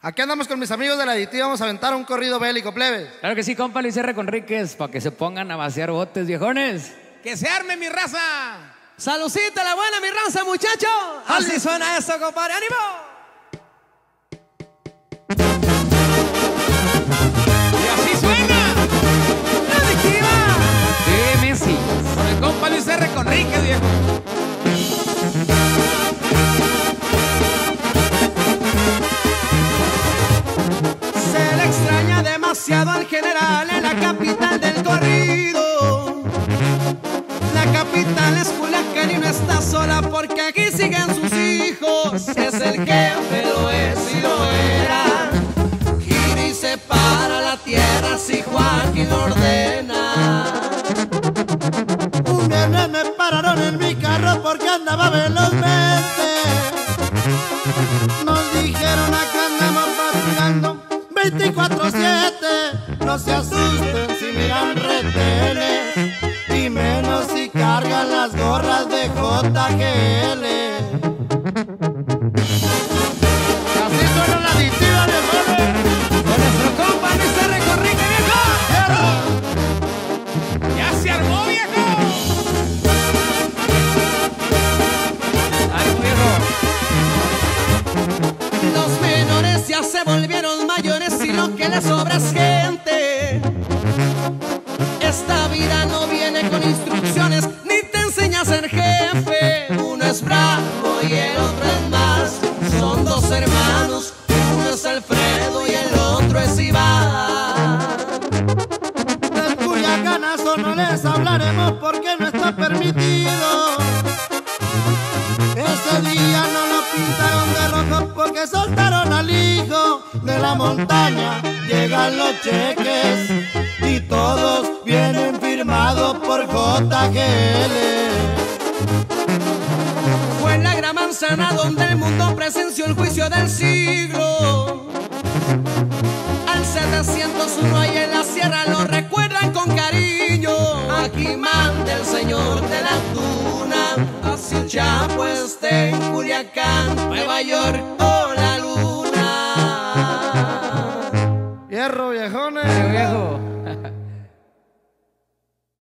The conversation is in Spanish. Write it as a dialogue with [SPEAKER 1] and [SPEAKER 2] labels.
[SPEAKER 1] Aquí andamos con mis amigos de la Aditiva, vamos a aventar un corrido bélico, plebes.
[SPEAKER 2] Claro que sí, compa Luis R. Conríquez, para que se pongan a vaciar botes, viejones.
[SPEAKER 3] ¡Que se arme mi raza!
[SPEAKER 4] ¡Salucita la buena, mi raza, muchacho! Así suena eso, compadre, ¡ánimo!
[SPEAKER 3] ¡Y así suena!
[SPEAKER 4] ¡La Aditiva!
[SPEAKER 2] Sí, Messi.
[SPEAKER 3] Con el compa Luis R. Conríquez, viejo.
[SPEAKER 4] Se le extraña demasiado al general en la capital del corrido. La capital es Culiacán y no está sola porque aquí siguen sus hijos. Es el jefe, lo es y lo era. Gira y separa la tierra si Joaquín lo ordena.
[SPEAKER 1] Un viernes me pararon en mi carro porque andaba velozmente. Nos dijeron acá andamos patrullando 24/7. No se asusten si miran retenes, y menos si cargan las gorras de JGL. Así suena la Aditiva, viejones.
[SPEAKER 4] Con nuestro compa Luis R. Conríquez, viejo.
[SPEAKER 3] ¡Ya se armó, viejo!
[SPEAKER 2] ¡Ánimo, viejo!
[SPEAKER 4] Los menores ya se volvieron mayores y lo que les sobra es gente. Esta vida no viene con instrucciones ni te enseña a ser jefe. Uno es bravo y el otro es más. Son dos hermanos, uno es Alfredo y el otro es Iván.
[SPEAKER 1] Del Culiacanazo no les hablaremos porque no está permitido. Ese día no lo pintaron de rojo porque soltaron al hijo de la montaña. Llegan los cheques y todos vienen firmados por JGL.
[SPEAKER 4] Fue en la Gran Manzana donde el mundo presenció el juicio del siglo. Al 701 ahí en la sierra lo recuerdan con cariño. Aquí manda el señor de la tuna, así el Chapo esté en Culiacán, Nueva York o la luna.
[SPEAKER 1] Hierro, viejones.
[SPEAKER 2] Viejo.